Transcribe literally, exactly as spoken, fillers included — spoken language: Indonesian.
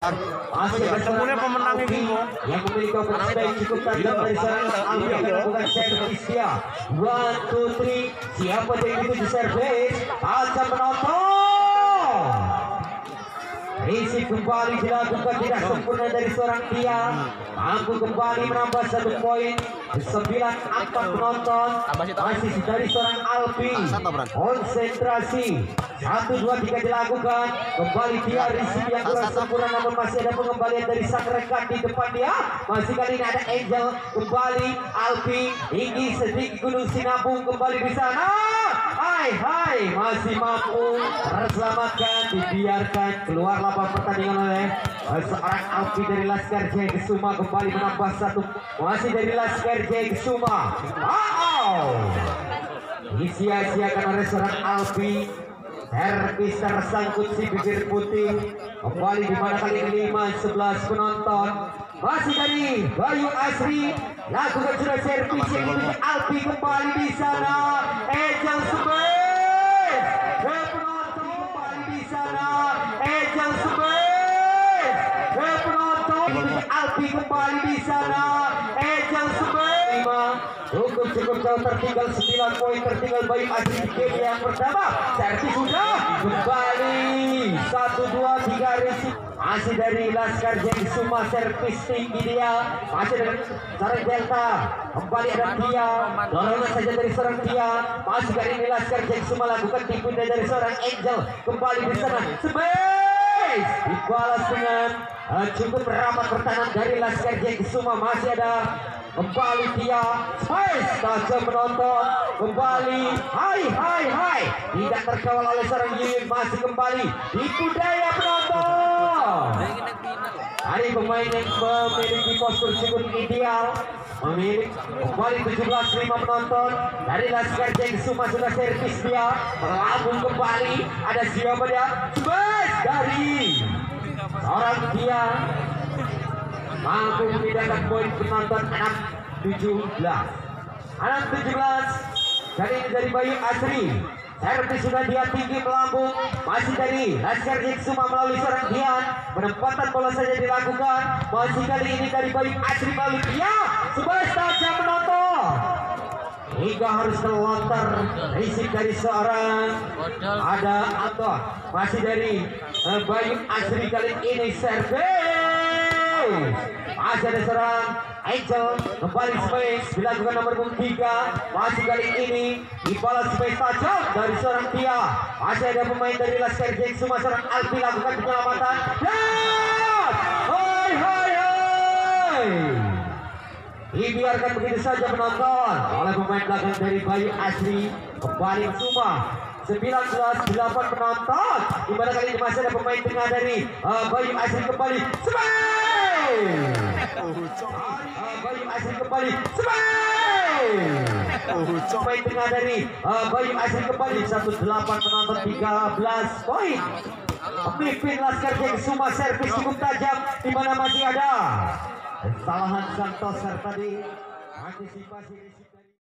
Masih ketemunya pemenang ini yang memiliki operasi yang cukup tajam dari seorang Alfi yang melakukan servis dia. One, two, three. Siapa yang itu di servis? Akan menonton. Isi kembali dilakukan tidak sempurna dari seorang dia. Mampu kembali menambah satu poin. Sembilan empat penonton. Masih dari seorang Alfi. Konsentrasi. Satu dua tiga dilakukan. Kembali dia Rizky yang kurang sempurna, namun masih ada pengembalian dari sang rekan di depan dia. Masih kali ini ada Angel. Kembali Alfi. Tinggi sedikit Gunung Sinabung kembali di sana. Hai hai masih mampu terselamatkan, dibiarkan keluar lapangan pertandingan oleh seorang Alfi dari Laskar Jaya Kesuma. Kembali menambah satu masih dari Laskar Jaya Kesuma. Wow, disia-siakan oleh seorang Alfi. Servis tersangkut si bibir putih. Kembali di mana kali ini lima sebelas penonton. Masih dari Bayu Asri. Lakukan sudah servis yang itu Alfi kembali di sana. Ejang Sebes. Penonton kembali di sana. Ejang Sebes. Penonton Alfi kembali di sana. Ejang Sebes. Cukup cukup jauh, tertinggal sembilan poin, tertinggal Bayu Asri di game yang pertama. Servis sudah kembali satu dua tiga Rizky. Masih dari Laskar Jaya Kesuma, servis tinggi dia. Masih dengan seorang Delta. Kembali ada dia. Dorongan saja dari seorang dia. Masih kali ini Laskar Jaya Kesuma lakukan tipu dari seorang Angel. Kembali di sana. Space dibalas dengan uh, cukup rapat pertahanan dari Laskar Jaya Kesuma. Masih ada kembali dia Space tajam menonton. Kembali hai hai hai tidak terkawal oleh seorang Yuyun. Masih kembali tipu daya penonton. Hari pemain yang memiliki postur cukup ideal, memiliki kembali tujuh belas lima penonton dari Laskar Jaya Kesuma. Sudah servis dia melambung kembali. Ada siapa dia? Space dari seorang dia mampu memindahkan poin penonton. Enam tujuh belas enam tujuh belas. Kali ini dari Bayu Asri. Servis sudah dia tinggi melambung. Masih dari Laskar Jaya Kesuma melalui seorang Dian. Penempatan bola saja dilakukan. Masih kali ini dari Bayu Asri melalui dia. Sebas tajam menonton hingga harus terlontar. Risik dari seorang ada Anton. Masih dari uh, Bayu Asri kali ini servis. Masih ada seorang Angel. Kembali Space dilakukan nomor tiga. Masih kali ini dibalas Space tajam dari seorang dia. Masih ada pemain dari Laskar Jaya Kesuma, seorang Alfi lakukan penyelamatan. Dan hai hai hai dibiarkan begitu saja penonton oleh pemain belakang dari Bayu Asri. Kembali Kesuma sembilan belas delapan penonton. Dimana kali ini masih ada pemain tengah dari uh, Bayu Asri. Kembali Space. Uh, Bayu Asri kembali Space. Pemain tengah dari uh, Bayu Asri kembali satu delapan penonton, tiga belas poin. Pemimpin Laskar Jaya Kesuma, servis cukup tajam. Dimana masih ada kesalahan Santos serta di antisipasi risiko.